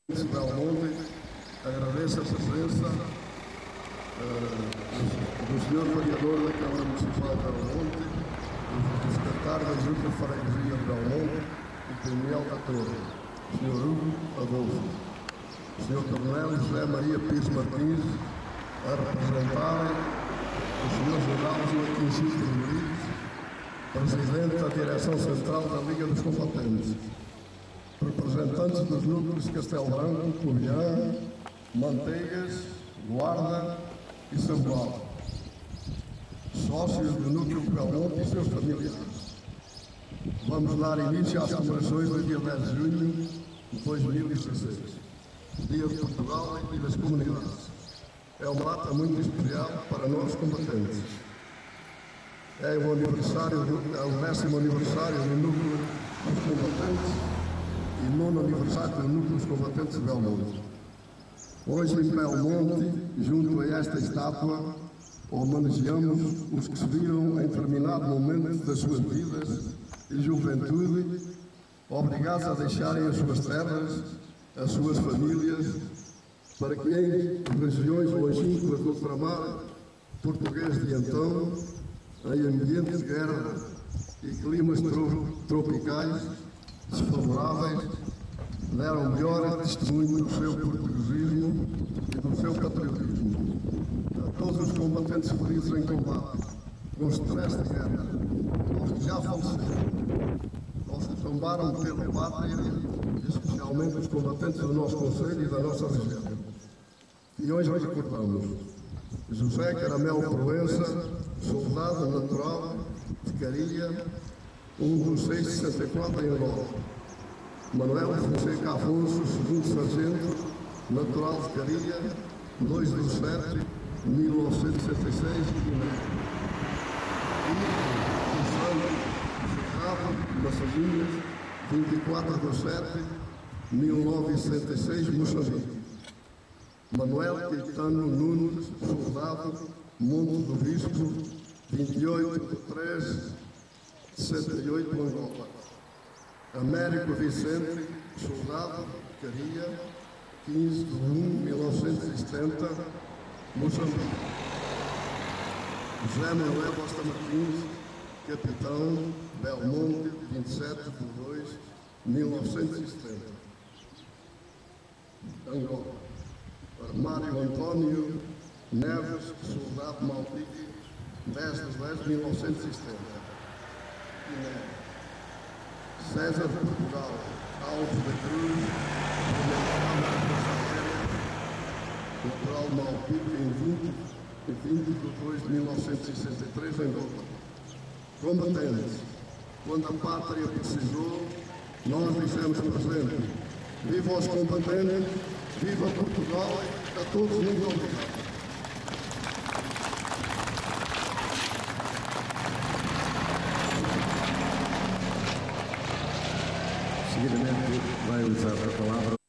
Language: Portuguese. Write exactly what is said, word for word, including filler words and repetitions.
de Belmonte, agradeço a presença uh, do senhor vereador da Câmara Municipal de Belmonte, do secretário da Junta de Freguesia de Belmonte, o Peniel da Torre, o senhor Hugo Adolfo, o senhor Coronel José Maria Pires Martins, a representarem o senhor General Joaquim Cistro Rodrigues, presidente da Direção Central da Liga dos Combatentes, representantes dos núcleos de Castelo Branco, Covilhã, Manteigas, Guarda e Sambual, sócios do núcleo de Belmonte e seus familiares. Vamos dar início às comemorações do dia dez de junho de dois mil e dezesseis, Dia de Portugal e das Comunidades. É uma data muito especial para nós combatentes. É o, aniversário do, é o décimo aniversário do núcleo dos combatentes e nono aniversário do núcleo dos combatentes de Belmonte. Hoje em Belmonte, junto a esta estátua, homenageamos os que se viram em determinado momento das suas vidas e juventude obrigados a deixarem as suas terras, as suas famílias, para que em regiões longínquas do ultramar português de então, em ambientes de guerra e climas tropicais desfavoráveis, deram melhor testemunho do seu portuguesismo e do seu patriotismo. A todos os combatentes feridos em combate, com estresse de guerra, aos que já faleceram, aos que tombaram pela pátria, e especialmente os combatentes do nosso concelho e da nossa região. E hoje recordamos José Caramelo Proença, soldado natural de Carilha, um dos seis de sessenta e quatro em Angola. Manuel Fonseca Afonso, segundo sargento, natural de Carilha, dois de sete de mil novecentos e sessenta e seis, Guiné. E o Santo Ferrado, Massaginhas, vinte e quatro de sete de mil novecentos e sessenta e seis, Moçambique. Manuel Caetano Nunes, soldado, Monte do Bispo, vinte e oito de três de sessenta e oito, Angola. Américo Vicente, soldado, Caria, quinze de um de mil novecentos e setenta, Moçambique. José Manuel Costa Martins, capitão, Belmonte, vinte e sete de dois de mil novecentos e setenta, Angola. Mário Antônio Neves, soldado Malpique, dez de dez de mil novecentos e setenta, Guiné. César de Portugal, Alves da Cruz, natural Malpique, em vinte de dois de mil novecentos e sessenta e três, Angola. Combatentes, quando a pátria precisou, nós dissemos presente. Viva os combatentes, viva Portugal, a todos muito obrigado. Seguidamente vai usar a palavra